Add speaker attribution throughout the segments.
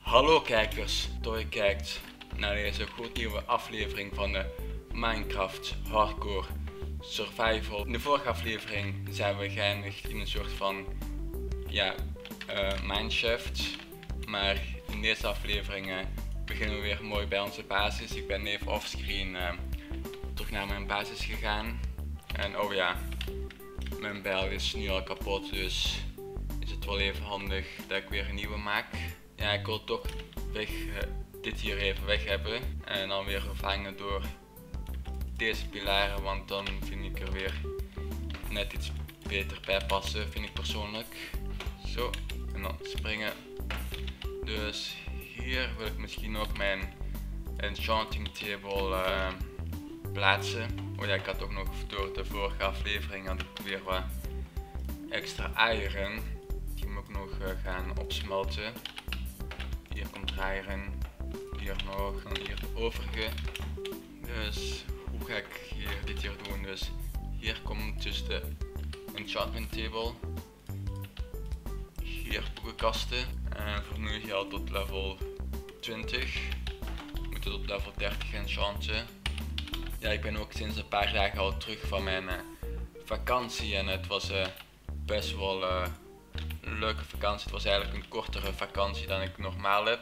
Speaker 1: Hallo kijkers, dat je kijkt naar deze gloednieuwe aflevering van de Minecraft Hardcore Survival. In de vorige aflevering zijn we geëindigd in een soort van mineshaft, maar in deze aflevering beginnen we weer mooi bij onze basis. Ik ben even offscreen terug naar mijn basis gegaan en oh ja, mijn bijl is nu al kapot, dus is het wel even handig dat ik weer een nieuwe maak. Ja, ik wil toch dit hier even weg hebben en dan weer vervangen door deze pilaren, want dan vind ik er weer net iets beter bij passen, vind ik persoonlijk. Zo, en dan springen. Dus hier wil ik misschien ook mijn enchanting table plaatsen. Oh ja, ik had ook nog door de vorige aflevering had ik weer wat extra iron. Die moet ik nog gaan opsmelten. Hier komt iron, hier nog, en hier de overige. Dus hoe ga ik dit hier doen? Dus hier komt dus de enchantment table. Hier boekenkasten. En voor nu geldt tot level 20. We moeten tot level 30 enchanten. Ja, ik ben ook sinds een paar dagen al terug van mijn vakantie en het was best wel een leuke vakantie. Het was eigenlijk een kortere vakantie dan ik normaal heb.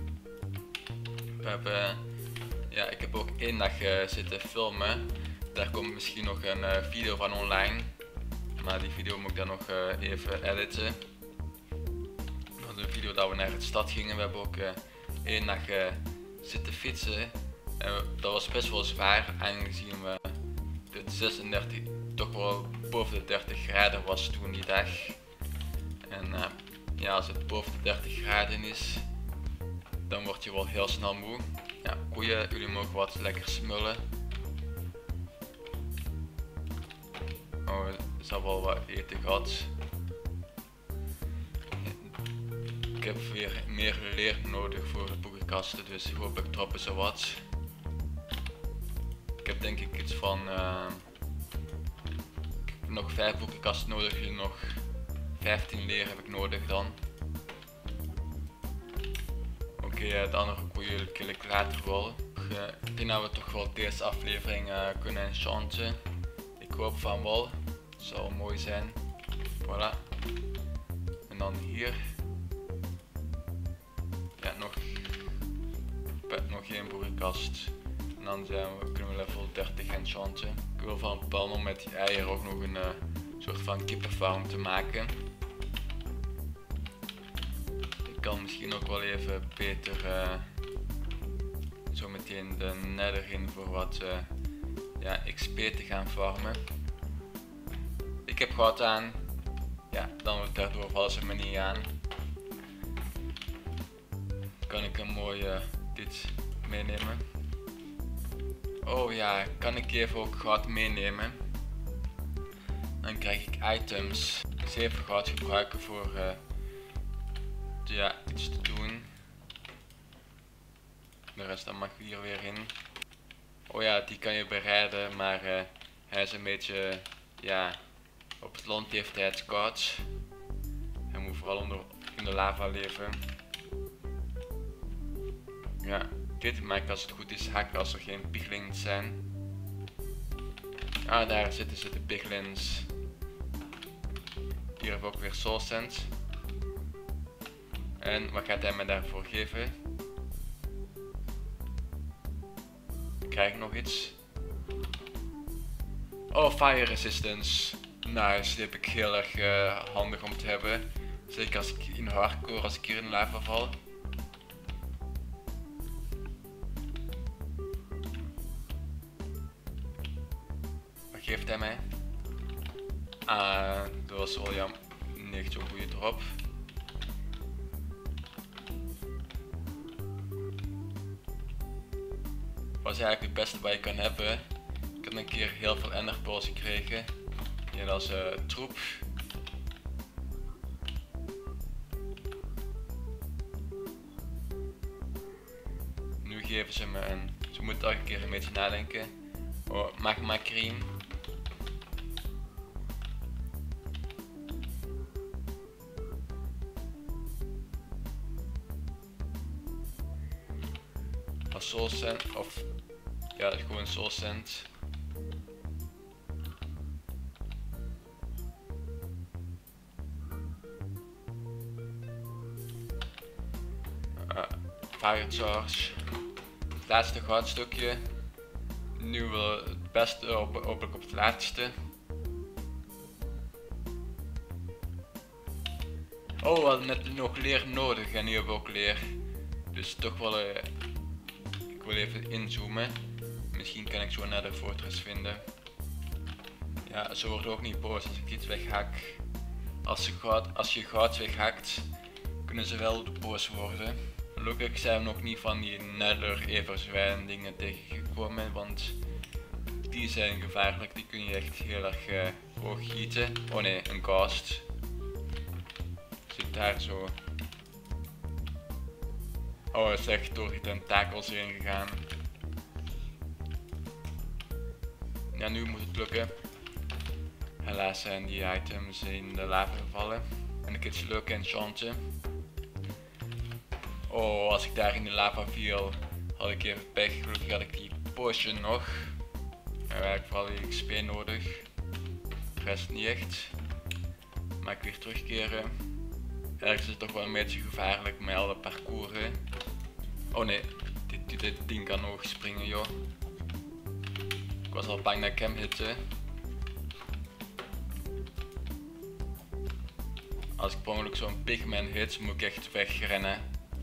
Speaker 1: Ik heb ook 1 dag zitten filmen. Daar komt misschien nog een video van online. Maar die video moet ik dan nog even editen. Dat was een video dat we naar de stad gingen. We hebben ook 1 dag zitten fietsen. Dat was best wel zwaar, aangezien we de 36, toch wel boven de 30 graden was toen die dag. En als het boven de 30 graden is, dan word je wel heel snel moe. Ja, koeien, jullie mogen wat lekker smullen. Oh, ze hebben wel wat eten gehad. Ik heb weer meer leer nodig voor de boekenkasten, dus hopelijk droppen ze wat. Ik heb denk ik iets van nog 5 boekenkasten nodig, nog 15 leer heb ik nodig dan. Oké, de andere koeien kill ik later wel. Ik denk dat we toch wel deze aflevering kunnen enchanten. Ik hoop van wel. Het zal mooi zijn. Voilà. En dan hier. Ja, nog geen boekenkast. En dan kunnen we level 30 enchanten. Ik wil van plan om met die eieren ook nog een soort van kippenfarm te maken. Ik kan misschien ook wel even beter zo meteen de nether in voor wat XP te gaan farmen. Ik heb goud aan. Ja, daardoor vallen ze me niet aan. Kan ik een mooie dit meenemen. Oh ja, kan ik even ook goud meenemen. Dan krijg ik items. 7 goud gebruiken voor iets te doen. De rest dan mag hier weer in. Oh ja, die kan je bereiden, maar hij is een beetje, op het land heeft hij het koud. Hij moet vooral in de lava leven. Ja, dit mag ik als het goed is hakken als er geen piglins zijn. Ah, daar zitten ze, de piglins. Hier hebben we ook weer soul sand. En wat gaat hij me daarvoor geven? Krijg ik nog iets? Oh, fire resistance. Nice, die heb ik heel erg handig om te hebben. Zeker als ik in hardcore, als ik hier in lava val. Wat geeft hij mij? Dat was wel jammer. Niet zo'n goede drop. Wat is eigenlijk het beste wat je kan hebben? Ik heb een keer heel veel enderpearls gekregen. Ja, dat is troep. Nu geven ze me een. Ze moeten elke keer een beetje nadenken. Oh, magma cream. als soul sand, of ja, gewoon soul sand. Fire charge. Het laatste goudstukje. Nu wel het beste hopelijk op het laatste. Oh, we hadden net nog leer nodig en nu hebben we ook leer. Dus toch wel, ik wil even inzoomen. Misschien kan ik zo naar de fortress vinden. Ja, ze worden ook niet boos als ik iets weghak. Als je goud weghakt, kunnen ze wel boos worden. Gelukkig zijn we nog niet van die nether everzwijn dingen tegengekomen, want die zijn gevaarlijk, die kun je echt heel erg hoog gieten. Oh nee, een ghost. Zit daar zo. Oh, het is echt door die tentakels heen gegaan. Ja, nu moet het lukken. Helaas zijn die items in de lava gevallen. En ik iets leuk enchanten. Oh, als ik daar in de lava viel, had ik even pech. Gelukkig had ik die potion nog. En we hebben vooral die XP nodig. De rest niet echt. Maar ik weer terugkeren. Ergens is het toch wel een beetje gevaarlijk met alle parcoursen. Oh nee, dit ding kan hoog springen joh. Ik was al bang dat ik hem hitte. Als ik per ongeluk zo'n pigman hit, moet ik echt wegrennen.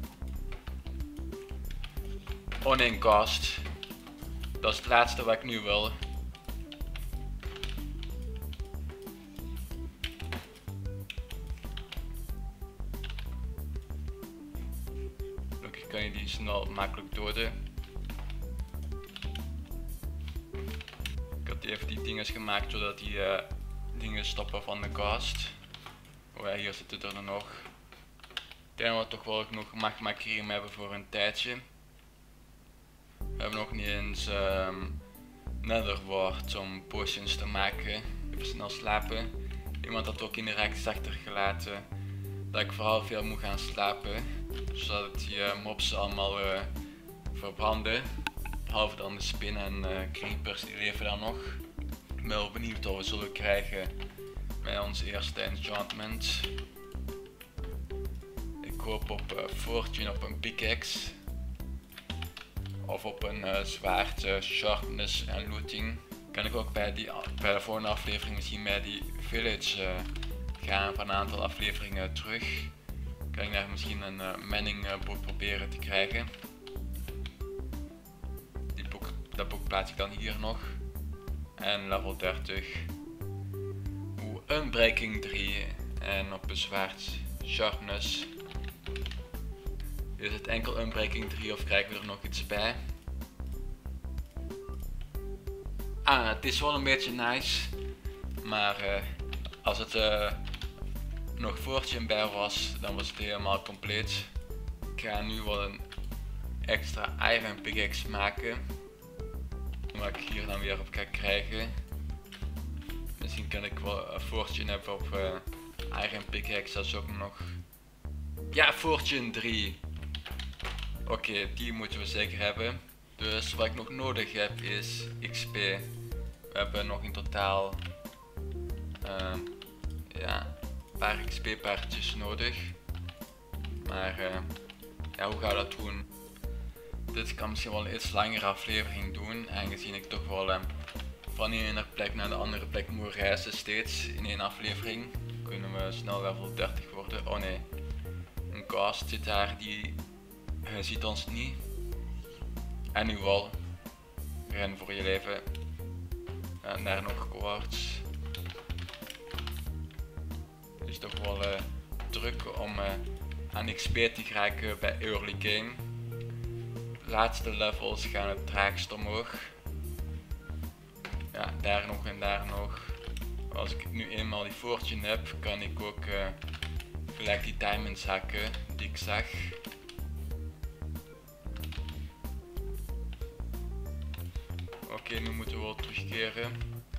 Speaker 1: Oh nee, een cast. Dat is het laatste wat ik nu wil. Gelukkig kan je die snel makkelijk doden. Ik had even die dingen gemaakt zodat die dingen stoppen van de cast. Oh ja, hier zitten er nog. Ik denk dat we toch wel genoeg magma cream hebben voor een tijdje. We hebben nog niet eens nether wart om potions te maken. Even snel slapen. Iemand had ook in de reacties achtergelaten dat ik vooral veel moet gaan slapen. Zodat die mobs allemaal verbranden. Behalve dan de spin en creepers, die leven dan nog. Ik ben wel benieuwd wat we zullen krijgen met ons eerste enchantment. Ik hoop op fortune op een pickaxe. Of op een zwaard, sharpness en looting. Kan ik ook bij de volgende aflevering misschien bij die village gaan van een aantal afleveringen terug. Kan ik daar misschien een manningboek proberen te krijgen. Dat boek plaats ik dan hier nog. En level 30. Unbreaking 3 en op een zwaard sharpness. Is het enkel Unbreaking 3 of krijgen we er nog iets bij? Ah, het is wel een beetje nice. Maar als het nog fortune bij was, dan was het helemaal compleet. Ik ga nu wel een extra iron pickaxe maken. Wat ik hier dan weer op ga krijgen. Misschien kan ik wel fortune hebben op iron pickaxe, dat is ook nog. Ja, fortune 3. Oké, die moeten we zeker hebben. Dus wat ik nog nodig heb is XP. We hebben nog in totaal ja, een paar XP paardjes nodig. Maar ja, hoe gaan we dat doen? Dit kan misschien wel een iets langere aflevering doen, aangezien ik toch wel van de ene plek naar de andere plek moet reizen steeds in één aflevering. Kunnen we snel level 30 worden. Oh nee, een ghost zit daar, die ziet ons niet. En nu wel. Ren voor je leven. En daar nog quartz. Het is toch wel druk om aan XP te geraken bij early game. De laatste levels gaan het traagst omhoog. Ja, daar nog en daar nog. Als ik nu eenmaal die fortune heb, kan ik ook gelijk die diamonds hakken die ik zag. Oké, nu moeten we wel terugkeren.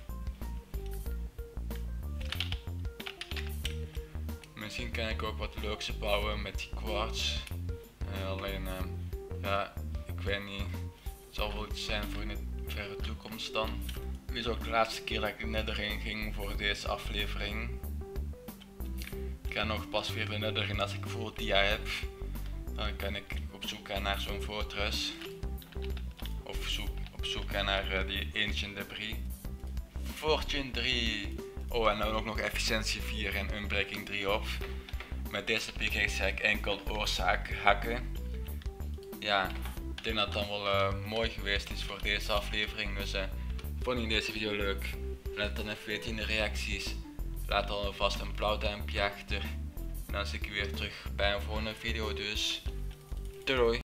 Speaker 1: Misschien kan ik ook wat leuks bouwen met die quartz. Alleen, ja, ik weet niet. Het zal wel iets zijn voor in de verre toekomst dan. Dit is ook de laatste keer dat ik er net erin ging voor deze aflevering. Ik ga nog pas weer de Nether in als ik bijvoorbeeld dia heb. Dan kan ik op zoek gaan naar zo'n fortress. Of op zoek gaan naar die Ancient Debris. Fortune 3. Oh, en dan ook nog efficiëntie 4 en unbreaking 3 op. Met deze pickaxe ga ik enkel oorzaak hakken. Ja, ik denk dat het dan wel mooi geweest is voor deze aflevering. Dus vond je deze video leuk? Laat het dan even weten in de reacties. Laat dan alvast een blauw duimpje achter. En dan zie ik je weer terug bij een volgende video. Dus doei doei!